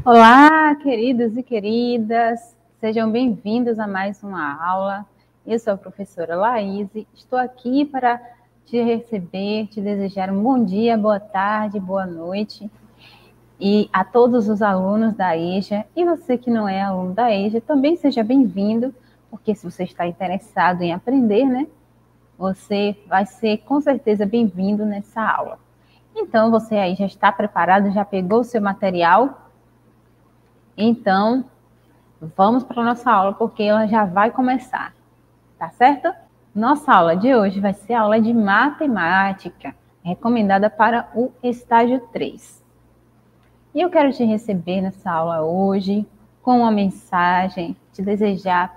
Olá, queridos e queridas, sejam bem-vindos a mais uma aula. Eu sou a professora Laíse, estou aqui para te receber, te desejar um bom dia, boa tarde, boa noite, e a todos os alunos da EJA, e você que não é aluno da EJA, também seja bem-vindo, porque se você está interessado em aprender, né, você vai ser com certeza bem-vindo nessa aula. Então, você aí já está preparado, já pegou o seu material? Então, vamos para a nossa aula, porque ela já vai começar, tá certo? Nossa aula de hoje vai ser a aula de matemática, recomendada para o estágio 3. E eu quero te receber nessa aula hoje com uma mensagem, te desejar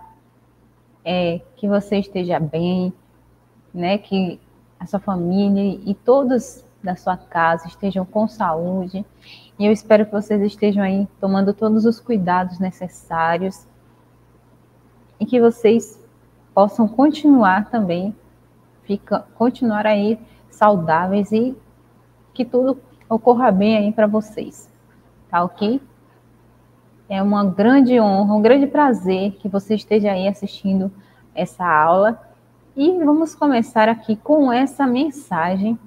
que você esteja bem, né? Que a sua família e todos da sua casa estejam com saúde. E eu espero que vocês estejam aí tomando todos os cuidados necessários e que vocês possam continuar também, continuar aí saudáveis e que tudo ocorra bem aí para vocês, tá ok? É uma grande honra, um grande prazer que você esteja aí assistindo essa aula e vamos começar aqui com essa mensagem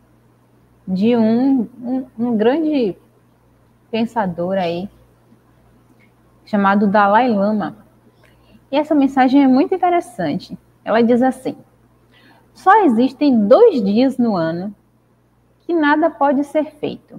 de um grande pensador aí chamado Dalai Lama. E essa mensagem é muito interessante. Ela diz assim: só existem 2 dias no ano que nada pode ser feito.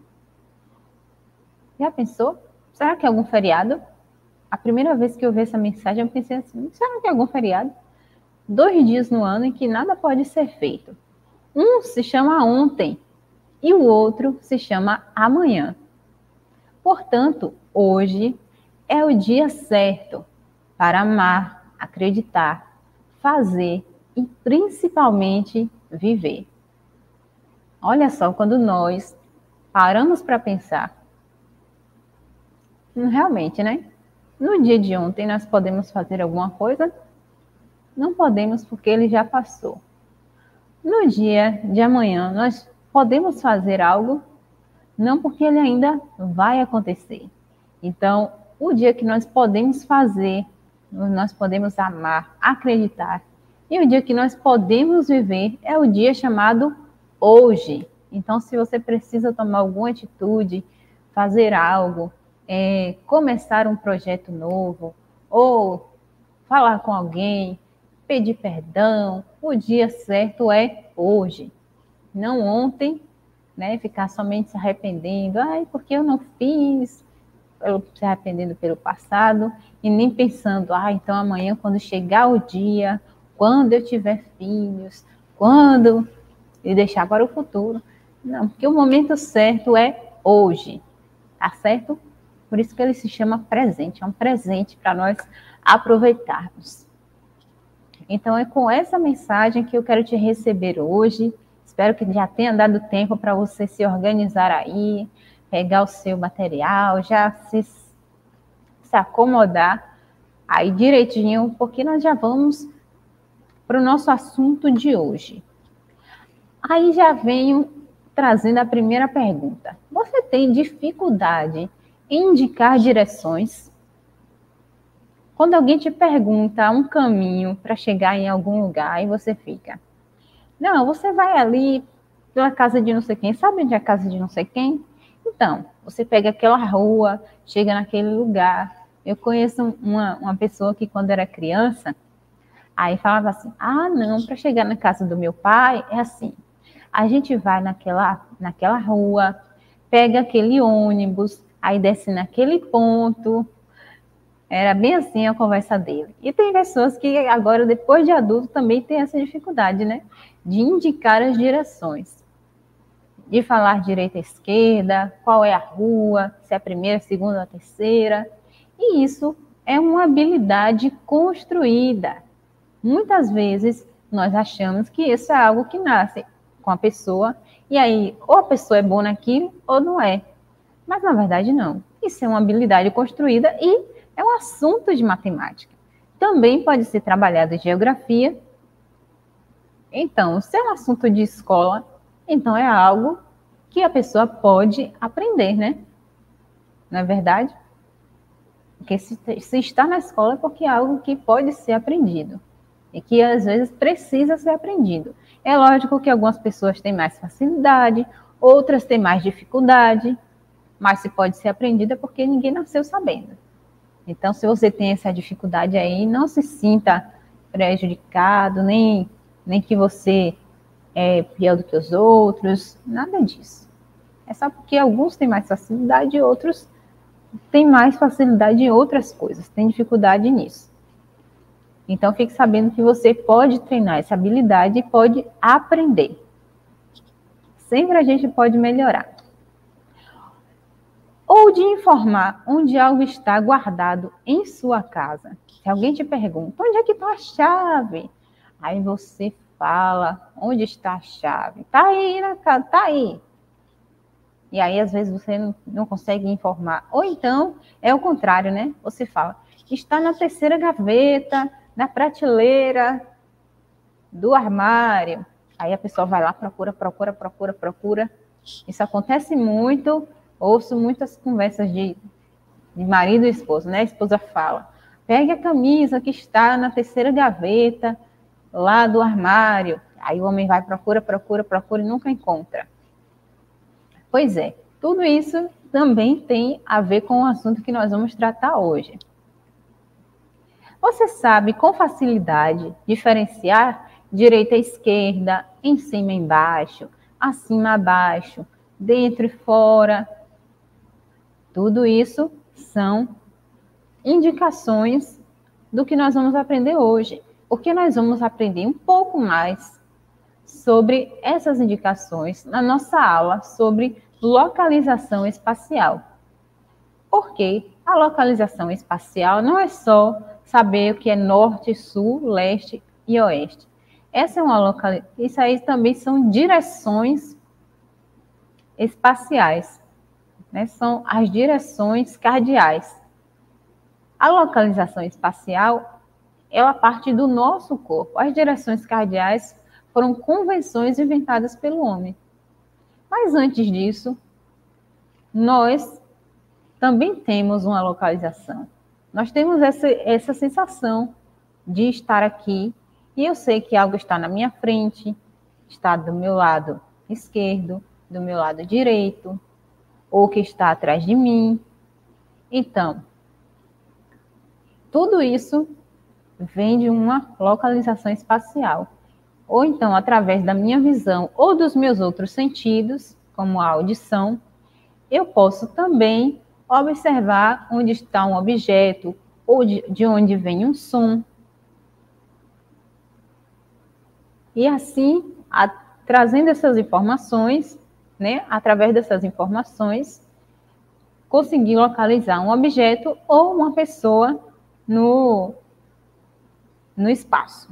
Já pensou? Será que é algum feriado? A primeira vez que eu vi essa mensagem, eu pensei assim, será que é algum feriado? 2 dias no ano em que nada pode ser feito. Um se chama ontem e o outro se chama amanhã. Portanto, hoje é o dia certo para amar, acreditar, fazer e principalmente viver. Olha só, quando nós paramos para pensar, realmente, né? No dia de ontem nós podemos fazer alguma coisa? Não podemos porque ele já passou. No dia de amanhã nós podemos fazer algo? Não porque ele ainda vai acontecer. Então, o dia que nós podemos fazer, nós podemos amar, acreditar. E o dia que nós podemos viver é o dia chamado hoje. Então, se você precisa tomar alguma atitude, fazer algo, começar um projeto novo, ou falar com alguém, pedir perdão, o dia certo é hoje, não ontem, né? Ficar somente se arrependendo, porque eu não fiz, se arrependendo pelo passado e nem pensando, então amanhã quando chegar o dia, quando eu tiver filhos, quando e deixar para o futuro. Não, porque o momento certo é hoje, tá certo? Por isso que ele se chama presente, é um presente para nós aproveitarmos. Então é com essa mensagem que eu quero te receber hoje. Espero que já tenha dado tempo para você se organizar aí, pegar o seu material, já se acomodar aí direitinho, porque nós já vamos para o nosso assunto de hoje. Aí já venho trazendo a primeira pergunta. Você tem dificuldade em indicar direções? Quando alguém te pergunta um caminho para chegar em algum lugar e você fica, não, você vai ali pela casa de não sei quem, sabe onde é a casa de não sei quem? Então, você pega aquela rua, chega naquele lugar. Eu conheço uma pessoa que quando era criança, aí falava assim, não, para chegar na casa do meu pai é assim, a gente vai naquela rua, pega aquele ônibus, aí desce naquele ponto. Era bem assim a conversa dele. E tem pessoas que agora, depois de adulto, também tem essa dificuldade, né? De indicar as direções. De falar direita e esquerda, qual é a rua, se é a primeira, a segunda, a terceira. E isso é uma habilidade construída. Muitas vezes nós achamos que isso é algo que nasce com a pessoa, e aí ou a pessoa é boa naquilo ou não é. Mas na verdade não. Isso é uma habilidade construída e é um assunto de matemática. Também pode ser trabalhado em geografia. Então, se é um assunto de escola, então é algo que a pessoa pode aprender, né? Não é verdade? Porque se está na escola é porque é algo que pode ser aprendido e que às vezes precisa ser aprendido. É lógico que algumas pessoas têm mais facilidade, outras têm mais dificuldade, mas se pode ser aprendido é porque ninguém nasceu sabendo. Então, se você tem essa dificuldade aí, não se sinta prejudicado, nem que você é pior do que os outros, nada disso. É só porque alguns têm mais facilidade e outros têm mais facilidade em outras coisas, têm dificuldade nisso. Então, fique sabendo que você pode treinar essa habilidade e pode aprender. Sempre a gente pode melhorar. Ou de informar onde algo está guardado em sua casa. Se alguém te pergunta, onde é que está a chave? Aí você fala, onde está a chave? Está aí na casa, está aí. E aí, às vezes, você não consegue informar. Ou então, é o contrário, né? Você fala, está na terceira gaveta, na prateleira do armário. Aí a pessoa vai lá, procura. Isso acontece muito. Ouço muitas conversas de marido e esposa, né? A esposa fala, pegue a camisa que está na terceira gaveta lá do armário. Aí o homem vai, procura e nunca encontra. Pois é, tudo isso também tem a ver com o assunto que nós vamos tratar hoje. Você sabe com facilidade diferenciar direita e esquerda, em cima e embaixo, acima e abaixo, dentro e fora? Tudo isso são indicações do que nós vamos aprender hoje. Porque nós vamos aprender um pouco mais sobre essas indicações na nossa aula sobre localização espacial. Porque a localização espacial não é só saber o que é norte, sul, leste e oeste. Essa é uma localização. Isso aí também são direções espaciais, né? São as direções cardeais. A localização espacial, ela parte do nosso corpo. As direções cardeais foram convenções inventadas pelo homem. Mas antes disso, nós também temos uma localização. Nós temos essa sensação de estar aqui e eu sei que algo está na minha frente, está do meu lado esquerdo, do meu lado direito, ou que está atrás de mim. Então, tudo isso vem de uma localização espacial. Ou então, através da minha visão ou dos meus outros sentidos, como a audição, eu posso também observar onde está um objeto ou de onde vem um som. E assim, trazendo essas informações, né, através dessas informações, conseguir localizar um objeto ou uma pessoa no espaço.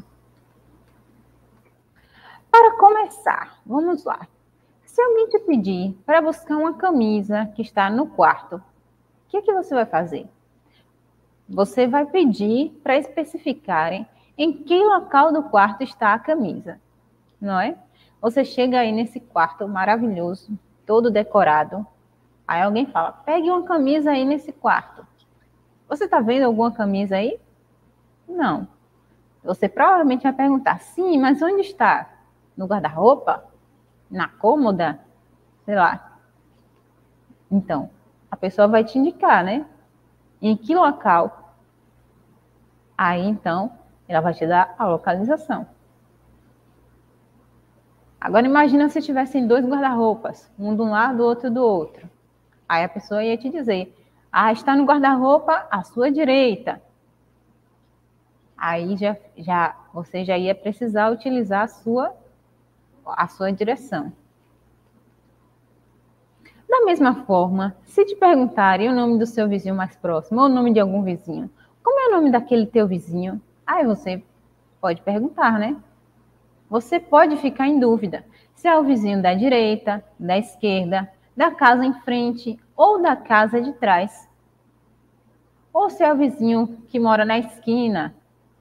Para começar, vamos lá. Se alguém te pedir para buscar uma camisa que está no quarto, o que você vai fazer? Você vai pedir para especificarem em que local do quarto está a camisa, não é? Você chega aí nesse quarto maravilhoso, todo decorado, aí alguém fala, pegue uma camisa aí nesse quarto. Você está vendo alguma camisa aí? Não. Você provavelmente vai perguntar, sim, mas onde está? No guarda-roupa? Na cômoda? Sei lá. Então, a pessoa vai te indicar, né? Em que local? Aí, então, ela vai te dar a localização. Agora, imagina se tivessem dois guarda-roupas, um de um lado, outro do outro. Aí a pessoa ia te dizer, está no guarda-roupa à sua direita. Aí você já ia precisar utilizar a sua direção. Da mesma forma, se te perguntarem o nome do seu vizinho mais próximo ou o nome de algum vizinho, como é o nome daquele teu vizinho? Aí você pode perguntar, né? Você pode ficar em dúvida se é o vizinho da direita, da esquerda, da casa em frente ou da casa de trás. Ou se é o vizinho que mora na esquina.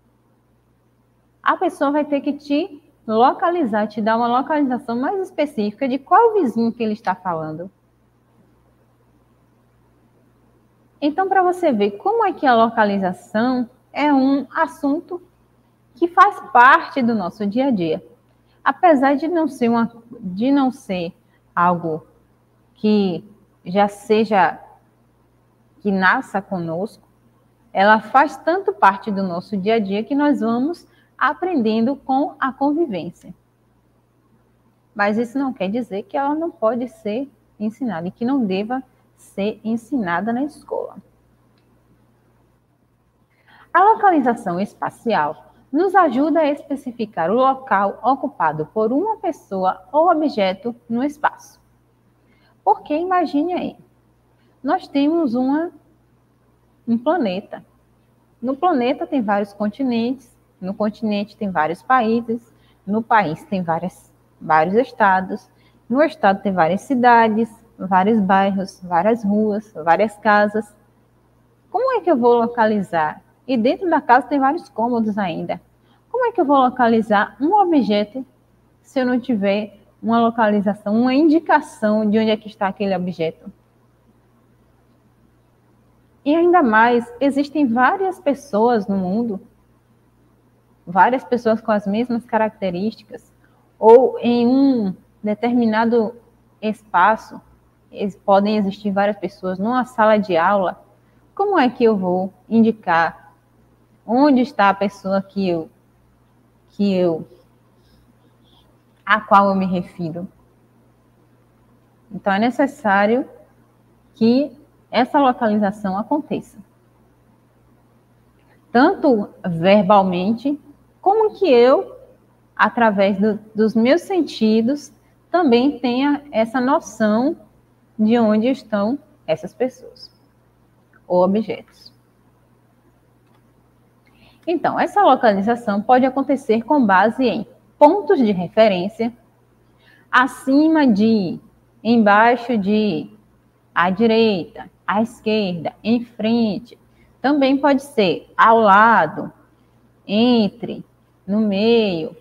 A pessoa vai ter que te localizar, te dar uma localização mais específica de qual vizinho que ele está falando. Então, para você ver como é que a localização é um assunto que faz parte do nosso dia a dia. Apesar de não ser algo que já seja, que nasça conosco, ela faz tanto parte do nosso dia a dia que nós vamos aprendendo com a convivência. Mas isso não quer dizer que ela não pode ser ensinada e que não deva ser ensinada na escola. A localização espacial nos ajuda a especificar o local ocupado por uma pessoa ou objeto no espaço. Porque imagine aí, nós temos um planeta. No planeta tem vários continentes, no continente tem vários países, no país tem vários estados, no estado tem várias cidades, vários bairros, várias ruas, várias casas. Como é que eu vou localizar? E dentro da casa tem vários cômodos ainda. Como é que eu vou localizar um objeto se eu não tiver uma localização, uma indicação de onde é que está aquele objeto? E ainda mais, existem várias pessoas no mundo, várias pessoas com as mesmas características, ou em um determinado espaço, podem existir várias pessoas numa sala de aula. Como é que eu vou indicar onde está a pessoa a qual eu me refiro? Então, é necessário que essa localização aconteça. Tanto verbalmente, como que eu, através dos meus sentidos, também tenha essa noção de onde estão essas pessoas ou objetos. Então, essa localização pode acontecer com base em pontos de referência, acima de, embaixo de, à direita, à esquerda, em frente. Também pode ser ao lado, entre, no meio.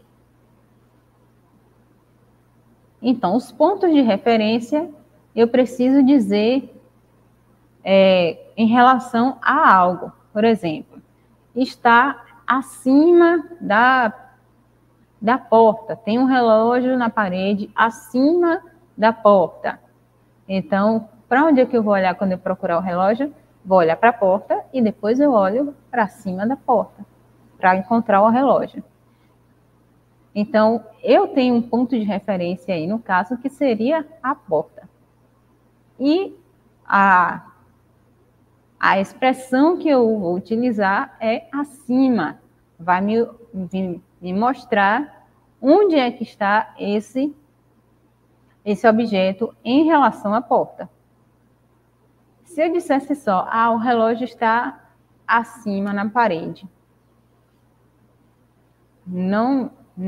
Então, os pontos de referência, eu preciso dizer em relação a algo. Por exemplo, está acima da porta. Tem um relógio na parede acima da porta. Então, para onde é que eu vou olhar quando eu procurar o relógio? Vou olhar para a porta e depois eu olho para cima da porta para encontrar o relógio. Então, eu tenho um ponto de referência aí, no caso, que seria a porta. E a expressão que eu vou utilizar é acima. Vai me mostrar onde é que está esse objeto em relação à porta. Se eu dissesse só, o relógio está acima na parede, não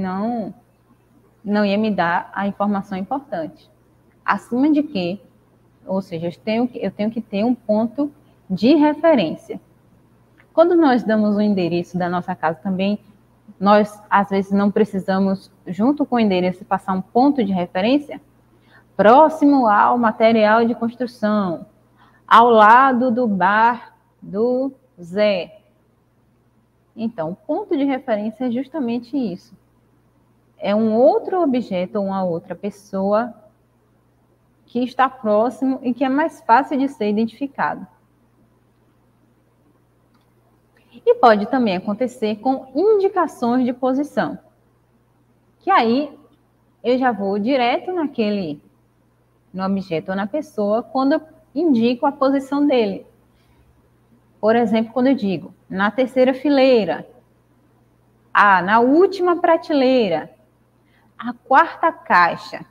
ia me dar a informação importante. Acima de quê? Ou seja, eu tenho que ter um ponto de referência. Quando nós damos o endereço da nossa casa também, nós, às vezes, não precisamos, junto com o endereço, passar um ponto de referência próximo ao material de construção, ao lado do bar do Zé. Então, o ponto de referência é justamente isso. É um outro objeto ou uma outra pessoa que está próximo e que é mais fácil de ser identificado. E pode também acontecer com indicações de posição. Que aí eu já vou direto no objeto ou na pessoa quando eu indico a posição dele. Por exemplo, quando eu digo na terceira fileira, na última prateleira, a quarta caixa.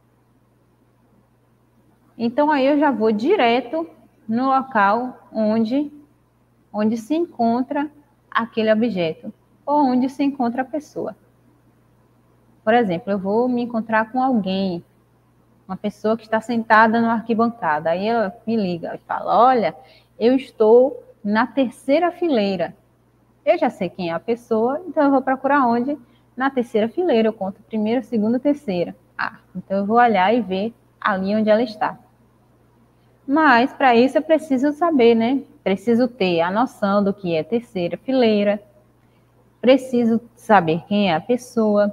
Então, aí eu já vou direto no local onde se encontra aquele objeto, ou onde se encontra a pessoa. Por exemplo, eu vou me encontrar com alguém, uma pessoa que está sentada na arquibancada. Aí ela me liga e fala, olha, eu estou na terceira fileira. Eu já sei quem é a pessoa, então eu vou procurar onde? Na terceira fileira, eu conto primeira, segunda, terceira. Então eu vou olhar e ver ali onde ela está. Mas para isso eu preciso saber, né? Preciso ter a noção do que é terceira fileira, preciso saber quem é a pessoa.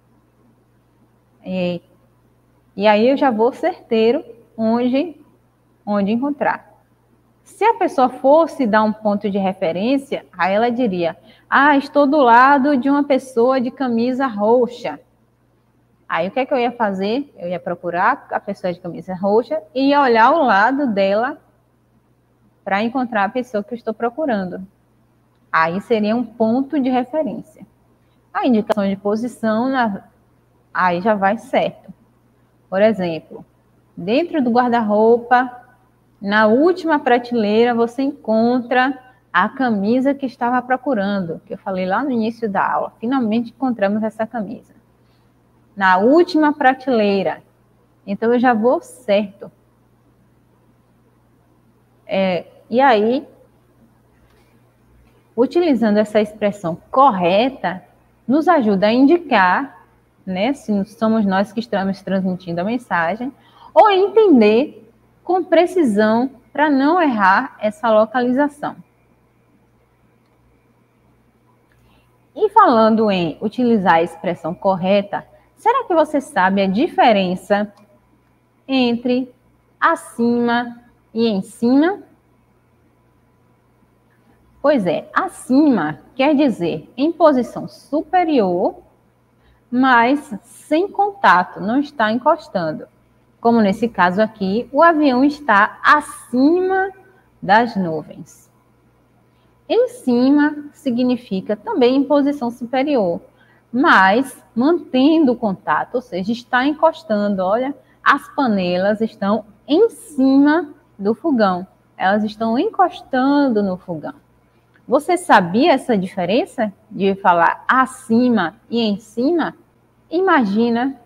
E aí eu já vou certeiro onde encontrar. Se a pessoa fosse dar um ponto de referência, aí ela diria: ah, estou do lado de uma pessoa de camisa roxa. Aí o que é que eu ia fazer? Eu ia procurar a pessoa de camisa roxa e ia olhar o lado dela para encontrar a pessoa que eu estou procurando. Aí seria um ponto de referência. A indicação de posição, aí já vai certo. Por exemplo, dentro do guarda-roupa, na última prateleira, você encontra a camisa que estava procurando, que eu falei lá no início da aula. Finalmente encontramos essa camisa. Na última prateleira. Então, eu já vou certo. E aí, utilizando essa expressão correta, nos ajuda a indicar, né, se somos nós que estamos transmitindo a mensagem, ou entender com precisão para não errar essa localização. E falando em utilizar a expressão correta, será que você sabe a diferença entre acima e em cima? Pois é, acima quer dizer em posição superior, mas sem contato, não está encostando. Como nesse caso aqui, o avião está acima das nuvens. Em cima significa também em posição superior, mas mantendo o contato, ou seja, está encostando. Olha, as panelas estão em cima do fogão, elas estão encostando no fogão. Você sabia essa diferença de falar acima e em cima? Imagina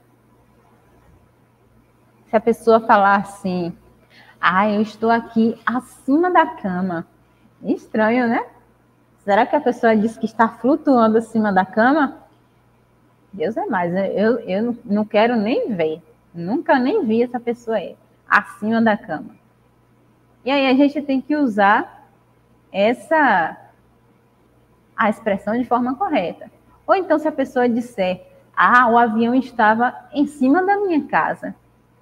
se a pessoa falar assim: ah, eu estou aqui acima da cama. Estranho, né? Será que a pessoa diz que está flutuando acima da cama? Deus é mais, eu não quero nem ver. Nunca nem vi essa pessoa aí, acima da cama. E aí a gente tem que usar a expressão de forma correta. Ou então se a pessoa disser: ah, o avião estava em cima da minha casa.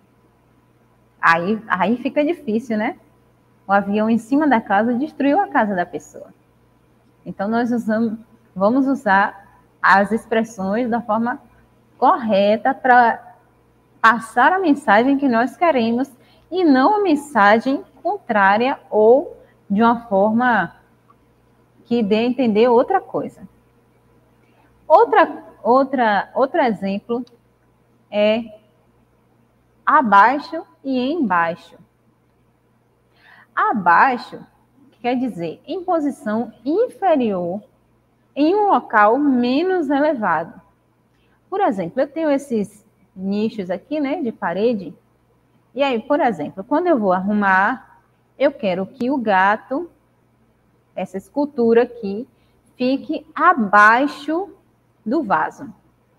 Aí fica difícil, né? O avião em cima da casa destruiu a casa da pessoa. Então, nós vamos usar as expressões da forma correta para passar a mensagem que nós queremos e não a mensagem contrária ou de uma forma que dê a entender outra coisa. Outro exemplo é abaixo e embaixo. Abaixo quer dizer em posição inferior, em um local menos elevado. Por exemplo, eu tenho esses nichos aqui, né, de parede. E aí, por exemplo, quando eu vou arrumar, eu quero que o gato, essa escultura aqui, fique abaixo do vaso.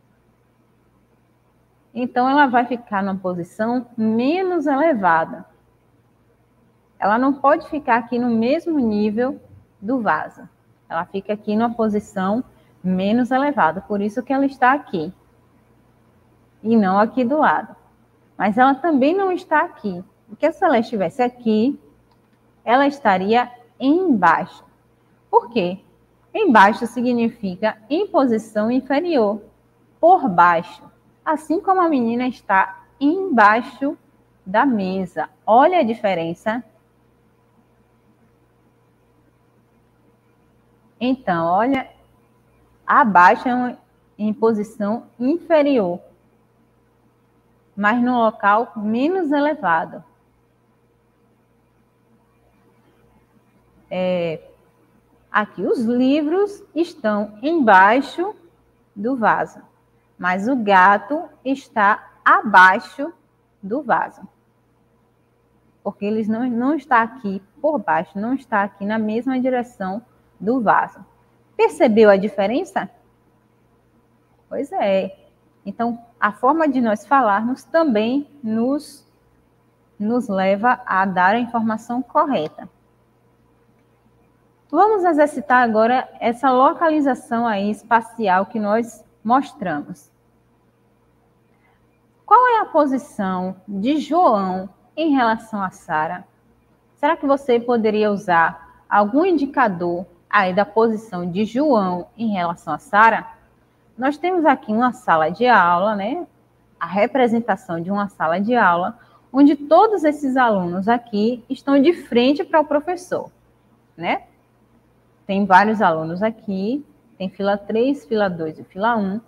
Então, ela vai ficar numa posição menos elevada. Ela não pode ficar aqui no mesmo nível do vaso. Ela fica aqui numa posição menos elevada. Por isso que ela está aqui. E não aqui do lado. Mas ela também não está aqui. Porque se ela estivesse aqui, ela estaria embaixo. Por quê? Embaixo significa em posição inferior. Por baixo. Assim como a menina está embaixo da mesa. Olha a diferença. Então, olha, abaixo é em posição inferior, mas no local menos elevado. Aqui, os livros estão embaixo do vaso, mas o gato está abaixo do vaso. Porque ele não está aqui por baixo, não está aqui na mesma direção do vaso. Percebeu a diferença? Pois é. Então, a forma de nós falarmos também nos nos leva a dar a informação correta. Vamos exercitar agora essa localização aí espacial que nós mostramos. Qual é a posição de João em relação a Sara? Será que você poderia usar algum indicador aí da posição de João em relação a Sara? Nós temos aqui uma sala de aula, né? A representação de uma sala de aula, onde todos esses alunos aqui estão de frente para o professor, né? Tem vários alunos aqui, tem fila 3, fila 2 e fila 1.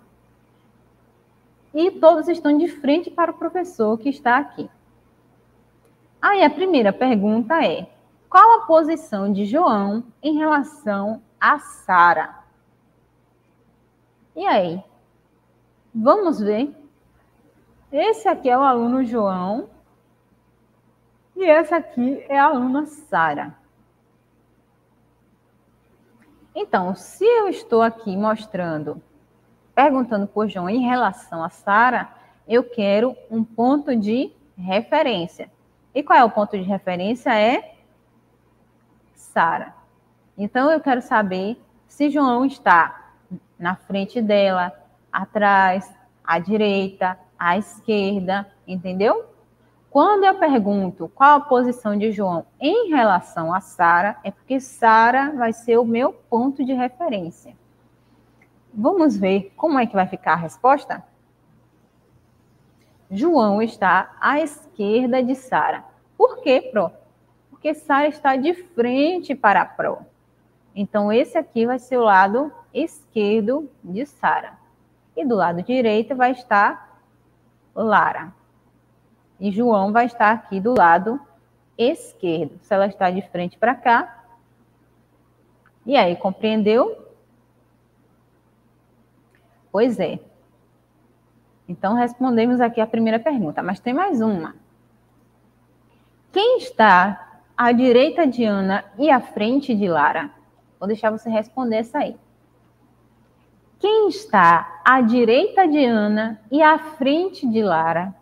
E todos estão de frente para o professor que está aqui. Aí a primeira pergunta é: qual a posição de João em relação a Sara? E aí? Vamos ver. Esse aqui é o aluno João e essa aqui é a aluna Sara. Então, se eu estou aqui perguntando por João em relação a Sara, eu quero um ponto de referência. E qual é o ponto de referência? É Sara. Então, eu quero saber se João está na frente dela, atrás, à direita, à esquerda, entendeu? Quando eu pergunto qual a posição de João em relação a Sara, é porque Sara vai ser o meu ponto de referência. Vamos ver como é que vai ficar a resposta? João está à esquerda de Sara. Por quê, Pro? Porque Sara está de frente para a Pro. Então, esse aqui vai ser o lado esquerdo de Sara. E do lado direito vai estar Lara. E João vai estar aqui do lado esquerdo. Se ela está de frente para cá. E aí, compreendeu? Pois é. Então, respondemos aqui a primeira pergunta. Mas tem mais uma. Quem está à direita de Ana e à frente de Lara? Vou deixar você responder essa aí. Quem está à direita de Ana e à frente de Lara?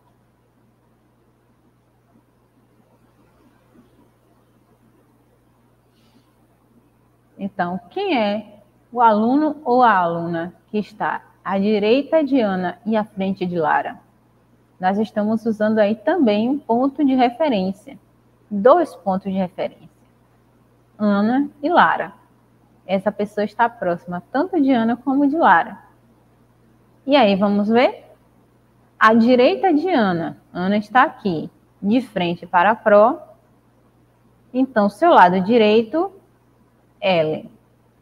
Então, quem é o aluno ou a aluna que está à direita de Ana e à frente de Lara? Nós estamos usando aí também um ponto de referência. 2 pontos de referência. Ana e Lara. Essa pessoa está próxima tanto de Ana como de Lara. E aí, vamos ver? À direita de Ana. Ana está aqui, de frente para a Pro. Então, seu lado direito, Ellen.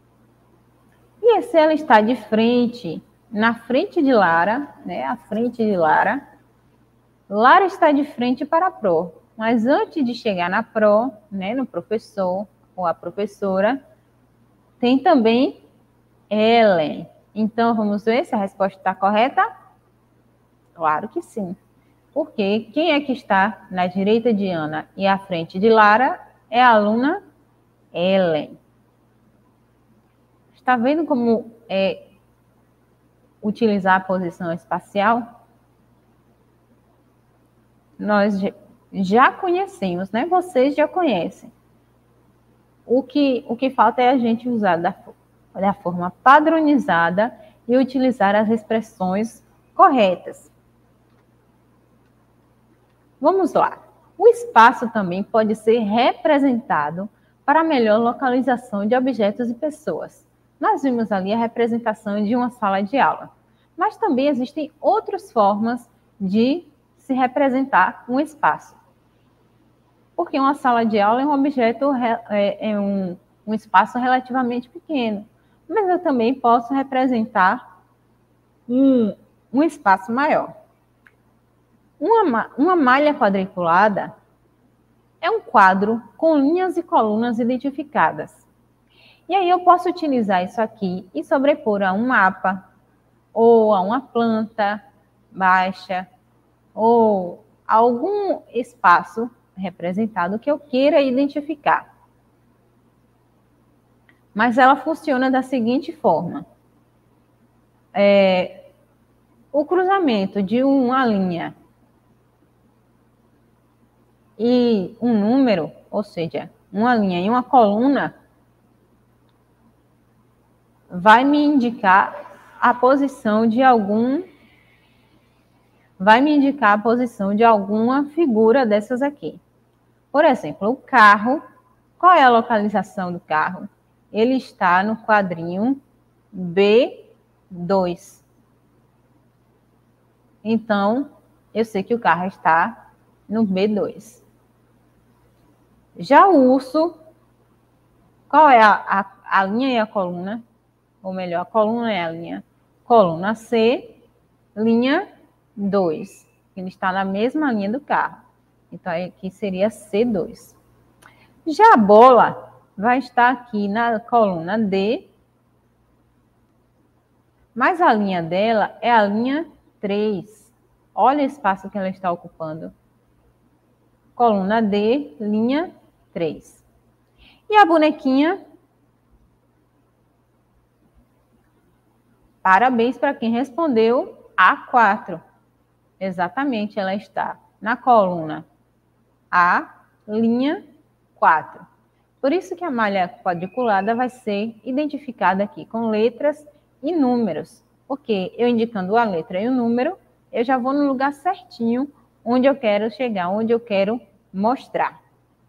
E se ela está de frente, na frente de Lara, né? À frente de Lara. Lara está de frente para a Pro. Mas antes de chegar na Pro, né? No professor ou a professora, tem também Ellen. Então, vamos ver se a resposta está correta? Claro que sim. Porque quem é que está na direita de Ana e à frente de Lara é a aluna Ellen. Está vendo como é utilizar a posição espacial? Nós já conhecemos, né? Vocês já conhecem. O que falta é a gente usar da forma padronizada e utilizar as expressões corretas. Vamos lá. O espaço também pode ser representado para melhor localização de objetos e pessoas. Nós vimos ali a representação de uma sala de aula, mas também existem outras formas de se representar um espaço. Porque uma sala de aula é um objeto, um espaço relativamente pequeno, mas eu também posso representar um espaço maior. Uma malha quadriculada é um quadro com linhas e colunas identificadas. E aí eu posso utilizar isso aqui e sobrepor a um mapa, ou a uma planta baixa, ou algum espaço representado que eu queira identificar. Mas ela funciona da seguinte forma. O cruzamento de uma linha e um número, ou seja, uma linha e uma coluna, vai me indicar a posição de alguma figura dessas aqui. Por exemplo, o carro. Qual é a localização do carro? Ele está no quadrinho B2. Então, eu sei que o carro está no B2. Já o urso, qual é a linha e a coluna? Ou melhor, a coluna e a linha. Coluna C, linha 2. Ele está na mesma linha do carro. Então, aqui seria C2. Já a bola vai estar aqui na coluna D, mas a linha dela é a linha 3. Olha o espaço que ela está ocupando. Coluna D, linha 3. E a bonequinha? Parabéns para quem respondeu A4. Exatamente, ela está na coluna A, linha 4. Por isso que a malha quadriculada vai ser identificada aqui com letras e números. Porque eu indicando a letra e o número, eu já vou no lugar certinho onde eu quero chegar, onde eu quero mostrar.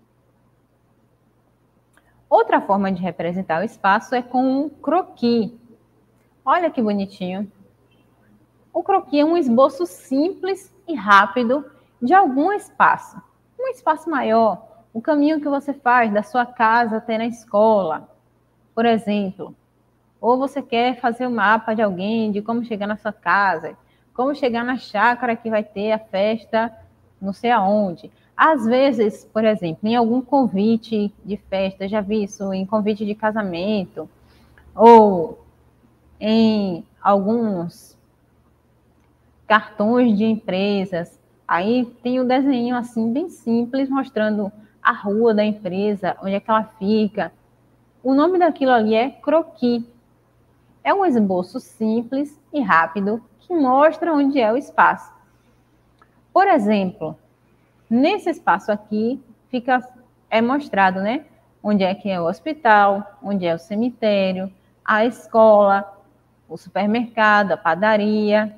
Outra forma de representar o espaço é com um croquis. Olha que bonitinho. O croquis é um esboço simples e rápido de algum espaço. Um espaço maior, o caminho que você faz da sua casa até na escola, por exemplo. Ou você quer fazer um mapa de alguém, de como chegar na sua casa, como chegar na chácara que vai ter a festa não sei aonde. Às vezes, por exemplo, em algum convite de festa, já vi isso em convite de casamento, ou em alguns cartões de empresas, aí tem o desenho assim bem simples, mostrando a rua da empresa, onde é que ela fica. O nome daquilo ali é croquis. É um esboço simples e rápido que mostra onde é o espaço. Por exemplo, nesse espaço aqui é mostrado, né? Onde é que é o hospital, onde é o cemitério, a escola, o supermercado, a padaria.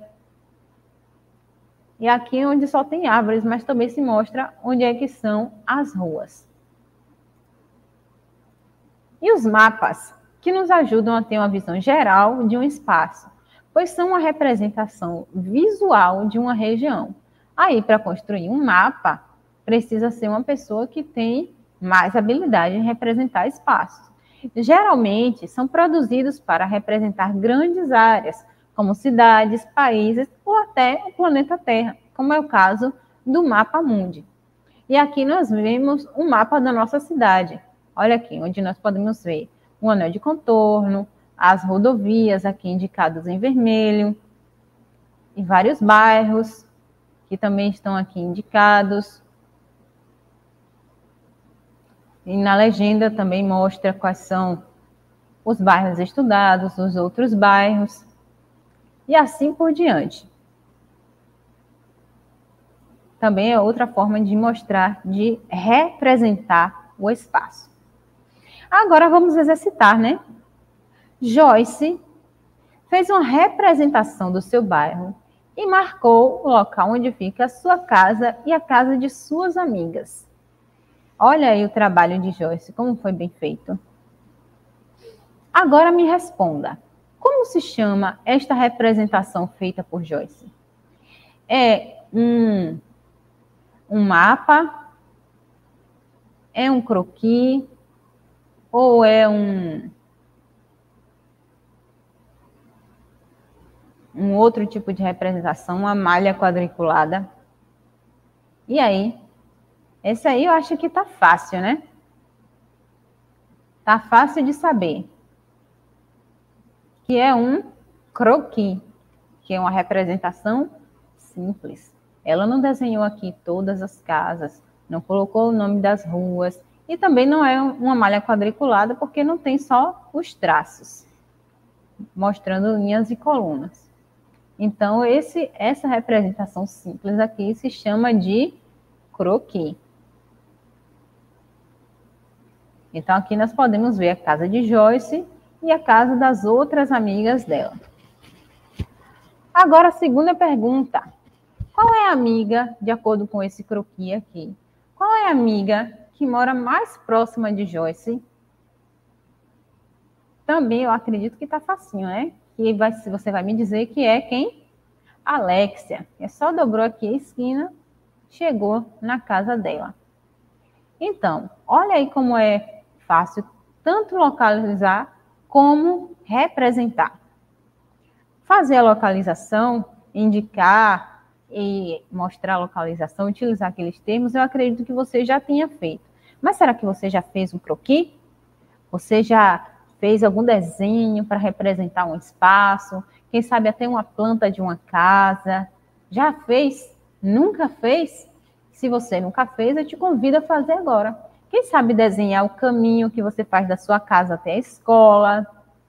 E aqui onde só tem árvores, mas também se mostra onde é que são as ruas. E os mapas, que nos ajudam a ter uma visão geral de um espaço, pois são uma representação visual de uma região. Aí, para construir um mapa, precisa ser uma pessoa que tem mais habilidade em representar espaços. Geralmente, são produzidos para representar grandes áreas, como cidades, países ou até o planeta Terra, como é o caso do Mapa Mundi. E aqui nós vemos um mapa da nossa cidade. Olha aqui, onde nós podemos ver o anel de contorno, as rodovias aqui indicadas em vermelho, e vários bairros que também estão aqui indicados. E na legenda também mostra quais são os bairros estudados, os outros bairros, e assim por diante. Também é outra forma de mostrar, de representar o espaço. Agora vamos exercitar, né? Joyce fez uma representação do seu bairro e marcou o local onde fica a sua casa e a casa de suas amigas. Olha aí o trabalho de Joyce, como foi bem feito. Agora me responda, como se chama esta representação feita por Joyce? É um mapa? É um croquis? Ou é um outro tipo de representação, uma malha quadriculada? E aí? Esse aí eu acho que tá fácil, né? Tá fácil de saber. Que é um croquis, que é uma representação simples. Ela não desenhou aqui todas as casas, não colocou o nome das ruas, e também não é uma malha quadriculada, porque não tem só os traços, mostrando linhas e colunas. Então, essa representação simples aqui se chama de croquis. Então, aqui nós podemos ver a casa de Joyce e a casa das outras amigas dela. Agora, a segunda pergunta. Qual é a amiga, de acordo com esse croquis aqui, qual é a amiga que mora mais próxima de Joyce? Também eu acredito que está facinho, né? Que você vai me dizer que é quem? Alexia. É só dobrou aqui a esquina, chegou na casa dela. Então, olha aí como é fácil tanto localizar como representar. Fazer a localização, indicar e mostrar a localização, utilizar aqueles termos, eu acredito que você já tenha feito. Mas será que você já fez um croquis? Você já fez algum desenho para representar um espaço? Quem sabe até uma planta de uma casa? Já fez? Nunca fez? Se você nunca fez, eu te convido a fazer agora. Quem sabe desenhar o caminho que você faz da sua casa até a escola?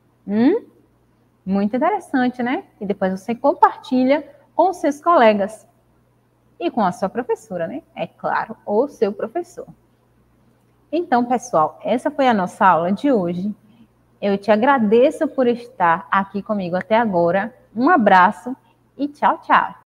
Muito interessante, né? E depois você compartilha com os seus colegas. E com a sua professora, né? É claro, ou seu professor. Então, pessoal, essa foi a nossa aula de hoje. Eu te agradeço por estar aqui comigo até agora. Um abraço e tchau, tchau.